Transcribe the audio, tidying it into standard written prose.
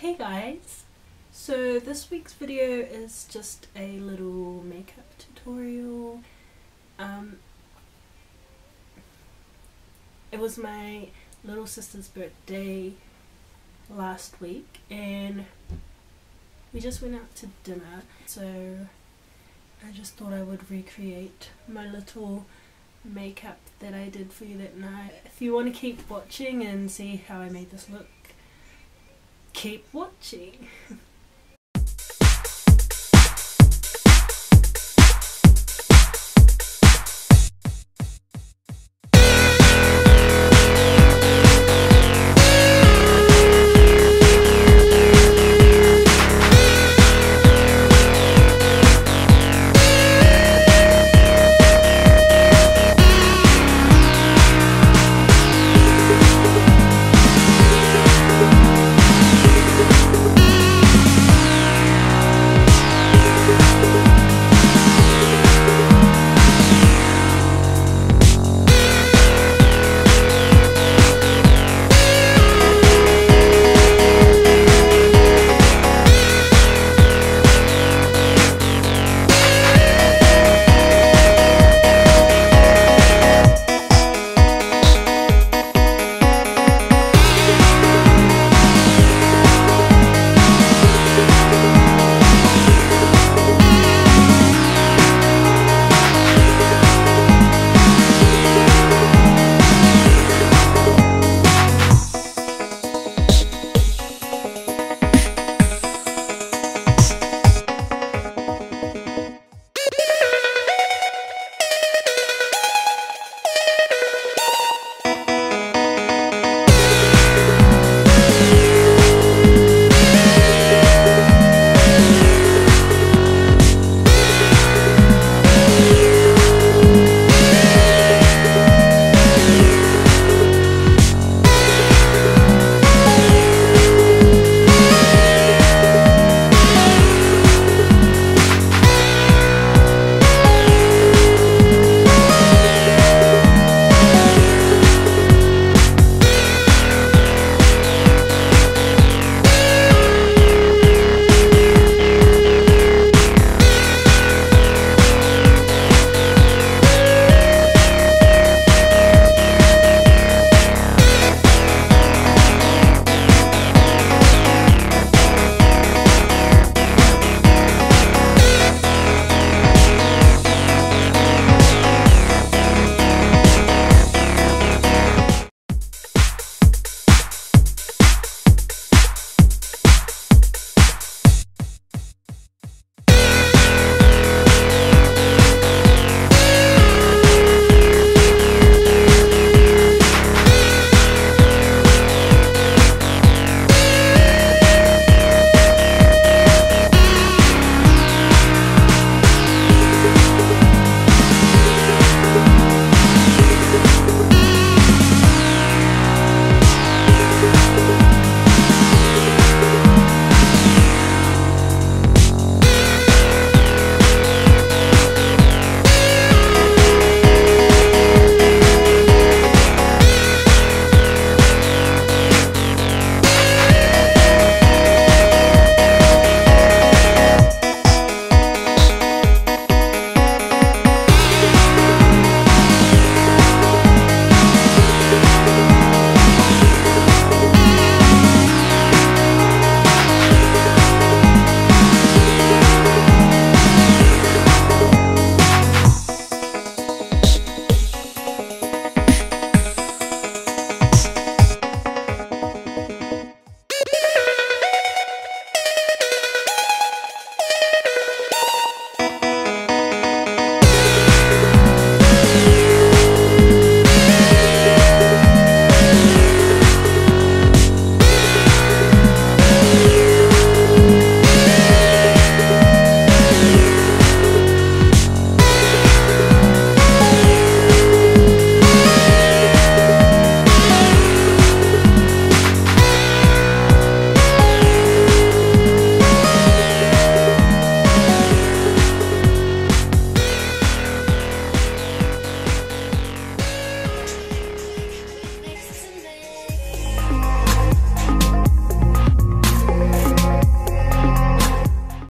Hey guys! So this week's video is just a little makeup tutorial. It was my little sister's birthday last week and we just went out to dinner, so I just thought I would recreate my little makeup that I did for you that night. If you want to keep watching and see how I made this look, keep watching.